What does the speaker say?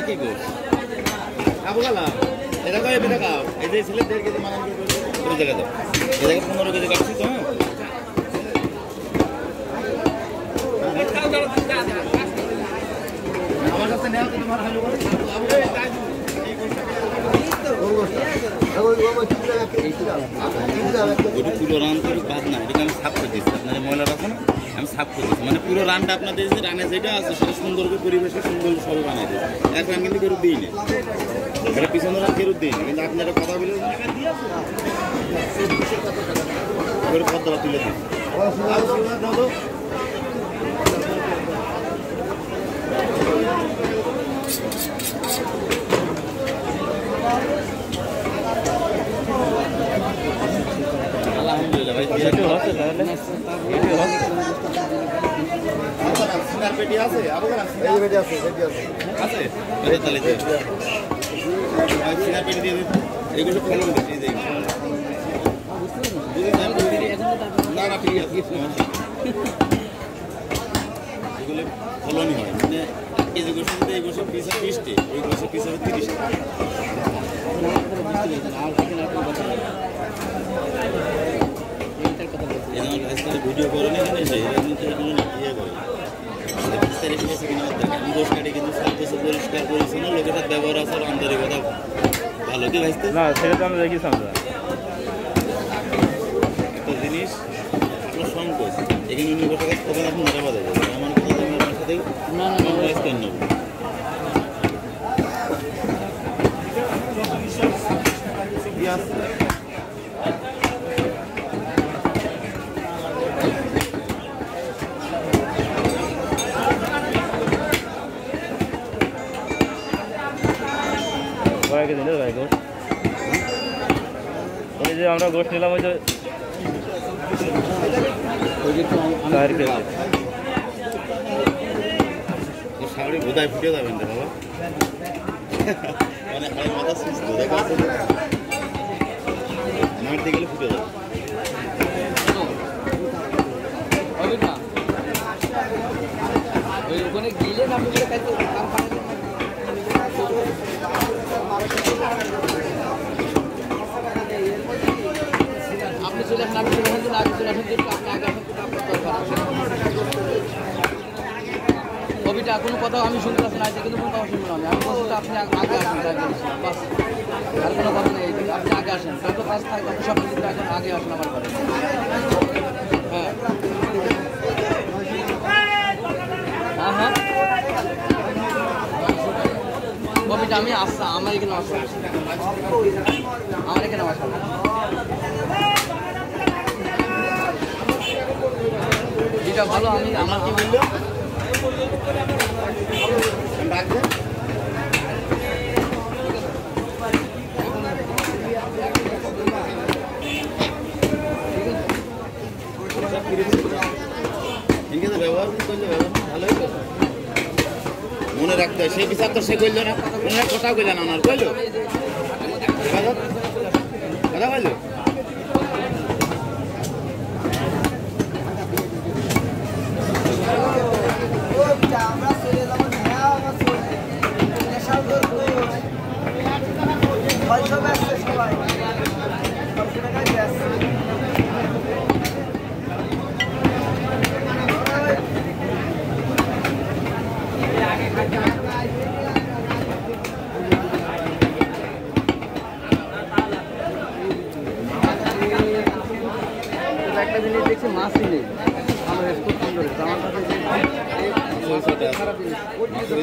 কি গোস খাবো গেলাম এটা কয় এটা খাও এই যে ছেলেদেরকে মানা করে জায়গা দাও এই জায়গায় 15 কেজি কাটছি তো আমার কাছে নেওয়া তো তোমার হালু করে পুরো রান করে বাদ না এটাকে আমি সাফ করে দিচ্ছি আপনাদের ময়লা রাখো না আমি সাফ করে দিচ্ছি মানে পুরো রানটা আপনাদের যে রানে যেটা আছে সেটা সুন্দর করে পরিবেশে সুন্দর সব বানিয়ে দিচ্ছি এক রান কিন্তু ফেরত দিই না এটা পিছনে রান ফেরত দিই না কিন্তু আপনি একটা কথা বলে পদ্মটা তুলে দিন আলহামদুলিল্লাহ ভাই কিছু হচ্ছে তাহলে সিনার পেটি আছে আপনার এই পেটি আছে আছে এই তাহলে ভাই সিনার পেটি দিয়ে দিন এগুলো ফলন দিতে দেই না না ঠিক আছে এগুলো ফলনই হয় মানে এই যে গোশে এই গোশে পিস 20 টি এই গোশে পিস 30 টি ভিডিও করে না গোশ কাটে কিন্তু সব কিছু পরিষ্কার পরিচ্ছন্ন লোকের ব্যবহার আছে আন্তরিকতা ভালো কি ভাইতে না সেটা তো আমরা দেখি আমরা একটা জিনিস আপনার সংকোচ এখানে অন্য কথা কবে আপনি মজা পাওয়া যাবে এমন কথা আমি আপনার সাথে না না ভয়েস করে নেব ইয়াস ওই যে আমরা গোশ নিলাম ওই যে শাড়ি বোধায় ফুটে যাবেন রে বাবা মানে মাথা সুস্থ দেখা আছে মারতে গেলে ফুটে যাবে ওখানে গেলে আপনি চলে আসেন আপনি চলে আসেন আগে চলে আসেন আপনি আগে কবিটা কোনো কথা আমি শুনতে পাচ্ছি না কিন্তু কোনো কথা শুনবো না আমি বলছি আপনি আগে আসেন বাস আর কোনো কথা নেই আপনি আগে আসেন যত কাজ থাকে সব কিছু এখন আগে আসেন আমার ঘরে হ্যাঁ হ্যাঁ হ্যাঁ কবিটা আমি আসছি আমার এখানে আসছি আমার এখানে আসছি এটা ভালো আমি আমার কি বললো ব্যবহার করলে ভালোই তো মনে রাখতে হয় সেই বিচার তো সে করলো না মনে কথা কইল না ওনার কইলো কথা কইলো একটা জিনিস দেখছি মাছই নেই আমার